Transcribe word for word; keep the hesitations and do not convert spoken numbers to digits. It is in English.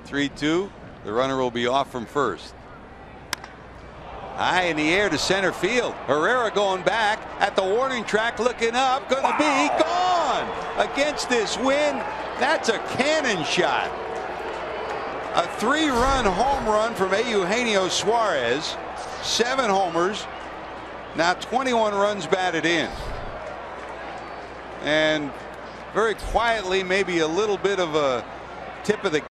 three two. The runner will be off from first. High in the air to center field. Herrera going back at the warning track, looking up, going to be gone against this wind. That's a cannon shot. A three-run home run from Eugenio Suarez. Seven homers. Now twenty-one runs batted in. And very quietly, maybe a little bit of a tip of the